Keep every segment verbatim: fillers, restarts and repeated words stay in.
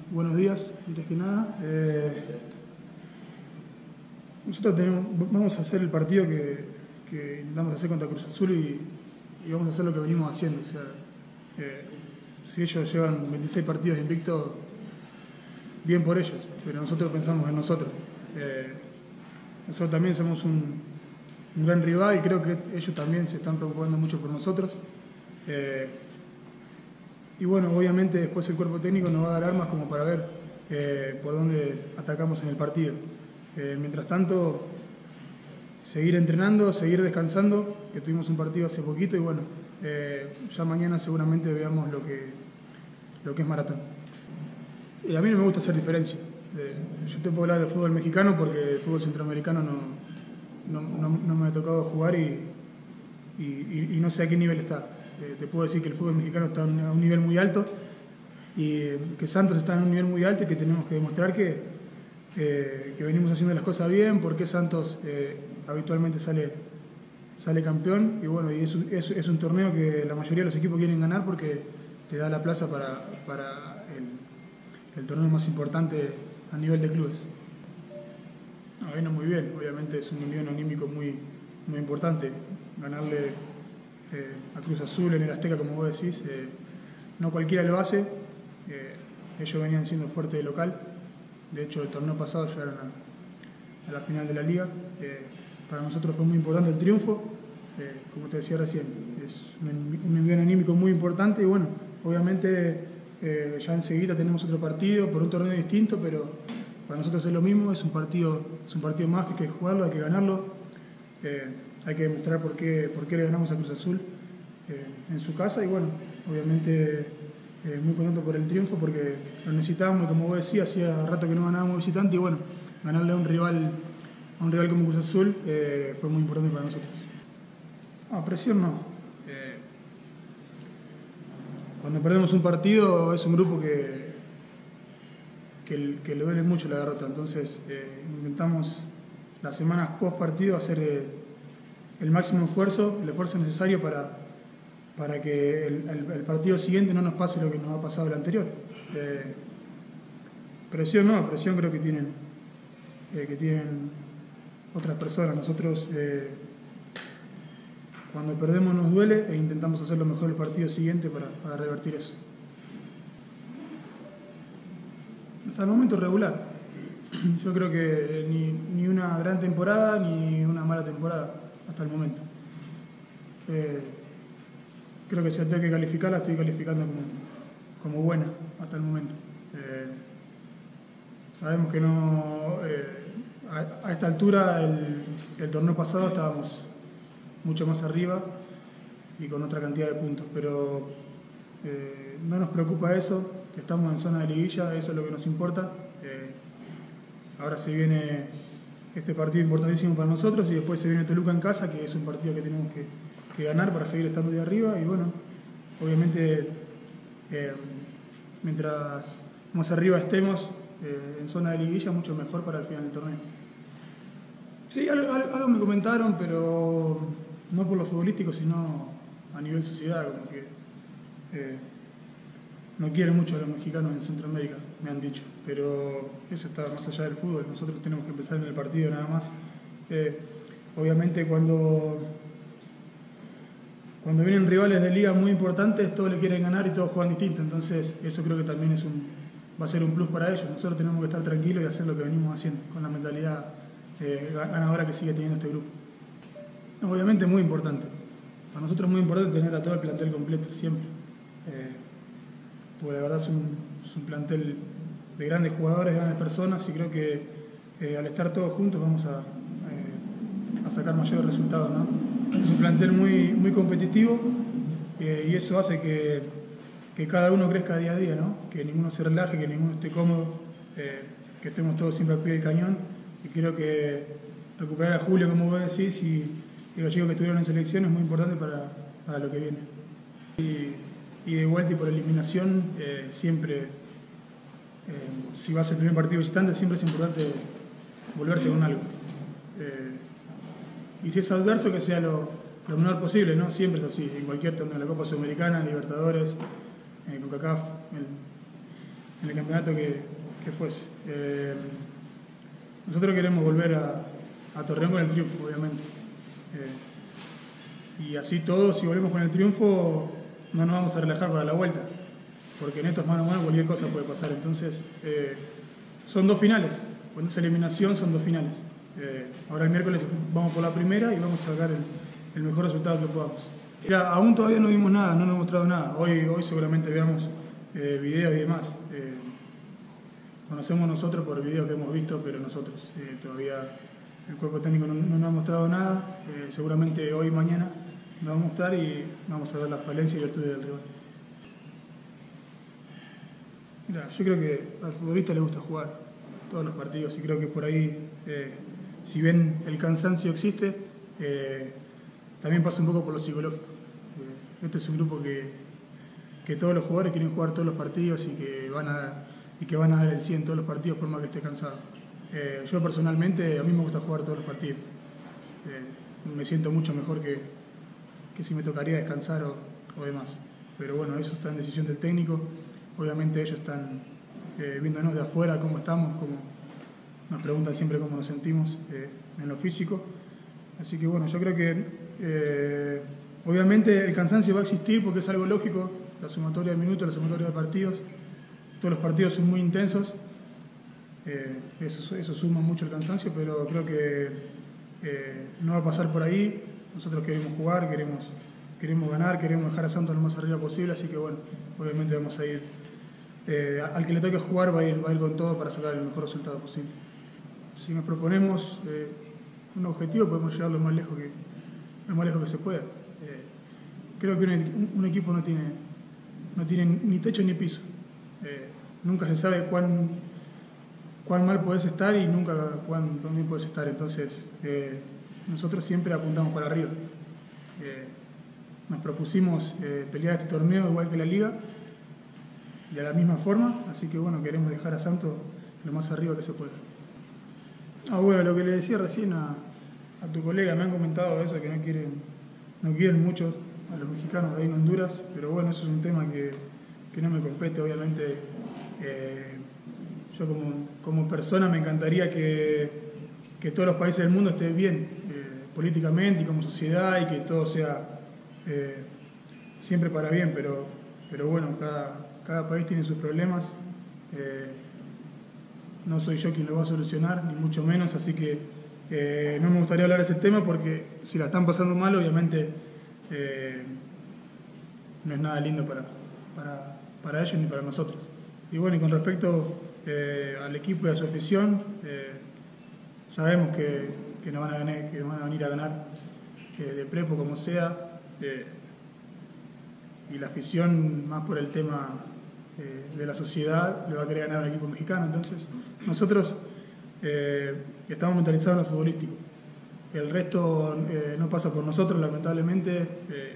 buenos días, antes que nada. Eh, nosotros tenemos, vamos a hacer el partido que, que intentamos hacer contra Cruz Azul y, y vamos a hacer lo que venimos haciendo. O sea, eh, si ellos llevan veintiséis partidos invictos, bien por ellos, pero nosotros pensamos en nosotros. Eh, nosotros también somos un, un gran rival y creo que ellos también se están preocupando mucho por nosotros. Eh, y bueno, obviamente después el cuerpo técnico nos va a dar armas como para ver eh, por dónde atacamos en el partido. Eh, mientras tanto, seguir entrenando, seguir descansando, que tuvimos un partido hace poquito y bueno, eh, ya mañana seguramente veamos lo que, lo que es maratón. Y a mí no me gusta hacer diferencia. Eh, yo te puedo hablar del fútbol mexicano porque el fútbol centroamericano no, no, no, no me ha tocado jugar y, y, y no sé a qué nivel está. Eh, te puedo decir que el fútbol mexicano está a un nivel muy alto y que Santos está en un nivel muy alto y que tenemos que demostrar que, eh, que venimos haciendo las cosas bien, porque Santos eh, habitualmente sale, sale campeón y bueno, y es, es, es un torneo que la mayoría de los equipos quieren ganar porque te da la plaza para, para el, el torneo más importante a nivel de clubes. No, vino muy bien, obviamente es un envío anímico muy, muy importante. Ganarle eh, a Cruz Azul en el Azteca, como vos decís, eh, no cualquiera lo hace. Eh, ellos venían siendo fuertes de local. De hecho, el torneo pasado llegaron a, a la final de la liga. Eh, para nosotros fue muy importante el triunfo. Eh, como te decía recién, es un, un envío anímico muy importante y bueno, obviamente eh, ya enseguida tenemos otro partido por un torneo distinto, pero para nosotros es lo mismo, es un partido, es un partido más que hay que jugarlo, hay que ganarlo. Eh, hay que demostrar por qué, por qué le ganamos a Cruz Azul eh, en su casa y bueno, obviamente eh, muy contento por el triunfo porque lo necesitábamos y como vos decías, hacía rato que no ganábamos visitante y bueno, ganarle a un rival, a un rival como Cruz Azul eh, fue muy importante para nosotros. No, presión no. Eh, cuando perdemos un partido es un grupo que, que, que le duele mucho la derrota, entonces eh, intentamos las semanas post partido hacer eh, el máximo esfuerzo, el esfuerzo necesario para, para que el, el, el partido siguiente no nos pase lo que nos ha pasado el anterior. Eh, presión no, presión creo que tienen, eh, que tienen otras personas. Nosotros eh, cuando perdemos nos duele e intentamos hacer lo mejor el partido siguiente para, para revertir eso. Hasta el momento regular. Yo creo que ni, ni una gran temporada ni una mala temporada hasta el momento. Eh, creo que si tengo que calificarla, estoy calificando como, como buena hasta el momento. Eh, sabemos que no, eh, a, a esta altura, el, el torneo pasado estábamos mucho más arriba y con otra cantidad de puntos, pero eh, no nos preocupa eso, que estamos en zona de liguilla, eso es lo que nos importa. Eh, ahora se viene este partido importantísimo para nosotros y después se viene Toluca en casa, que es un partido que tenemos que, que ganar para seguir estando de arriba y bueno, obviamente eh, mientras más arriba estemos eh, en zona de liguilla, mucho mejor para el final del torneo. Sí, algo, algo me comentaron, pero no por lo futbolístico, sino a nivel sociedad, como que eh, no quieren mucho a los mexicanos en Centroamérica, me han dicho, pero eso está más allá del fútbol, nosotros tenemos que empezar en el partido nada más. Eh, obviamente cuando, cuando vienen rivales de liga muy importantes, todos le quieren ganar y todos juegan distinto, entonces eso creo que también es un, va a ser un plus para ellos. Nosotros tenemos que estar tranquilos y hacer lo que venimos haciendo, con la mentalidad eh, ganadora que sigue teniendo este grupo. Obviamente muy importante, para nosotros es muy importante tener a todo el plantel completo, siempre. Eh, porque la verdad es un, es un plantel de grandes jugadores, grandes personas y creo que eh, al estar todos juntos vamos a, eh, a sacar mayores resultados, ¿no? Es un plantel muy, muy competitivo eh, y eso hace que, que cada uno crezca día a día, ¿no? Que ninguno se relaje, que ninguno esté cómodo, eh, que estemos todos siempre al pie del cañón y creo que recuperar a Julio, como vos decís, y, y los chicos que estuvieron en selección es muy importante para, para lo que viene. Y, y de vuelta y por eliminación, eh, siempre, eh, si vas al primer partido visitante, siempre es importante volverse con algo. Eh, y si es adverso, que sea lo, lo menor posible, ¿no? Siempre es así, en cualquier torneo, la Copa Sudamericana, Libertadores, eh, CONCACAF, el, en el campeonato que, que fuese. Eh, nosotros queremos volver a, a Torreón con el triunfo, obviamente. Eh, y así todo, si volvemos con el triunfo, no nos vamos a relajar para la vuelta, porque en estos mano a mano cualquier cosa puede pasar. Entonces, eh, son dos finales. Cuando es eliminación, son dos finales. Eh, ahora el miércoles vamos por la primera y vamos a sacar el, el mejor resultado que podamos. Mira, aún todavía no vimos nada, no nos hemos mostrado nada. Hoy, hoy seguramente veamos eh, videos y demás. Eh, conocemos nosotros por videos que hemos visto, pero nosotros eh, todavía el cuerpo técnico no, no nos ha mostrado nada. Eh, seguramente hoy y mañana nos va a mostrar y vamos a ver la falencia y virtudes del rival. Mira, yo creo que al futbolista le gusta jugar todos los partidos y creo que por ahí, eh, si bien el cansancio existe, eh, también pasa un poco por lo psicológico. Eh, este es un grupo que, que todos los jugadores quieren jugar todos los partidos y que van a, y que van a dar el cien todos los partidos por más que esté cansado. Eh, yo personalmente, a mí me gusta jugar todos los partidos. Eh, me siento mucho mejor que, que si me tocaría descansar o, o demás. Pero bueno, eso está en decisión del técnico. Obviamente ellos están eh, viéndonos de afuera cómo estamos, cómo nos preguntan siempre cómo nos sentimos eh, en lo físico. Así que bueno, yo creo que eh, obviamente el cansancio va a existir porque es algo lógico, la sumatoria de minutos, la sumatoria de partidos. Todos los partidos son muy intensos, eh, eso, eso suma mucho el cansancio, pero creo que eh, no va a pasar por ahí. Nosotros queremos jugar, queremos, queremos ganar, queremos dejar a Santos lo más arriba posible, así que bueno, obviamente vamos a ir, eh, al que le toque jugar va a, ir, va a ir con todo para sacar el mejor resultado posible. Si nos proponemos eh, un objetivo, podemos llegar lo más lejos que, lo más lejos que se pueda. Eh, creo que un, un equipo no tiene, no tiene ni techo ni piso. Eh, nunca se sabe cuán, cuán mal puedes estar y nunca cuán bien puedes estar. Entonces, eh, nosotros siempre apuntamos para arriba. Eh, nos propusimos eh, pelear este torneo igual que la Liga y a la misma forma, así que bueno, queremos dejar a Santos lo más arriba que se pueda. Ah, bueno, lo que le decía recién a, a tu colega, me han comentado eso, que no quieren, no quieren mucho a los mexicanos ahí en Honduras, pero bueno, eso es un tema que, que no me compete, obviamente. Eh, yo como, como persona me encantaría que, que todos los países del mundo estén bien, eh, políticamente y como sociedad, y que todo sea eh, siempre para bien, pero, pero bueno, cada, cada país tiene sus problemas. Eh, no soy yo quien lo va a solucionar, ni mucho menos, así que eh, no me gustaría hablar de ese tema porque si la están pasando mal, obviamente eh, no es nada lindo para, para, para ellos ni para nosotros. Y bueno, y con respecto eh, al equipo y a su afición, eh, sabemos que, que, nos van a ganar, que nos van a venir a ganar eh, de prepo como sea, eh, y la afición más por el tema eh, de la sociedad le va a querer ganar al equipo mexicano. Entonces nosotros eh, estamos mentalizados en lo futbolístico. El resto eh, no pasa por nosotros, lamentablemente. Eh,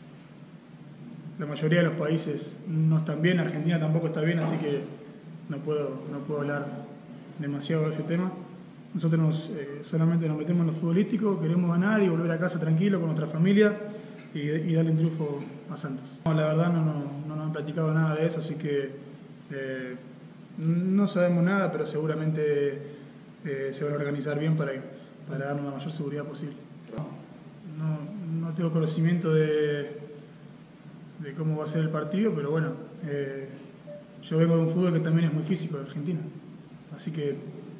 la mayoría de los países no están bien, Argentina tampoco está bien, así que no puedo, no puedo hablar demasiado de ese tema. Nosotros nos, eh, solamente nos metemos en lo futbolístico, queremos ganar y volver a casa tranquilo con nuestra familia y, y darle un triunfo a Santos. No, la verdad no, no, no nos han platicado nada de eso, así que eh, no sabemos nada, pero seguramente eh, se van a organizar bien para, para darnos la mayor seguridad posible. No, no tengo conocimiento de, de cómo va a ser el partido, pero bueno, eh, yo vengo de un fútbol que también es muy físico de Argentina, así que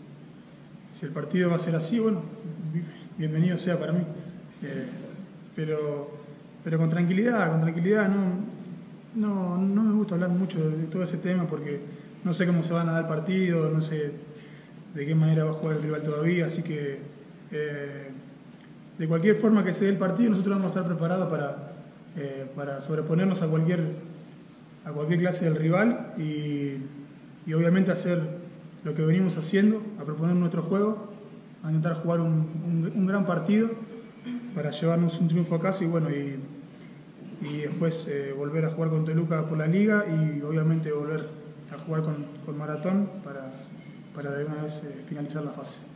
si el partido va a ser así, bueno, bienvenido sea para mí, eh, pero, pero con tranquilidad, con tranquilidad, no, no, no me gusta hablar mucho de, de todo ese tema porque no sé cómo se van a dar el partido, no sé de qué manera va a jugar el rival todavía, así que eh, de cualquier forma que se dé el partido nosotros vamos a estar preparados para, eh, para sobreponernos a cualquier, a cualquier clase del rival y, y obviamente hacer lo que venimos haciendo, a proponer nuestro juego, a intentar jugar un, un, un gran partido para llevarnos un triunfo a casa y bueno, y, y después eh, volver a jugar con Toluca por la Liga y obviamente volver a jugar con, con Maratón para, para de una vez eh, finalizar la fase.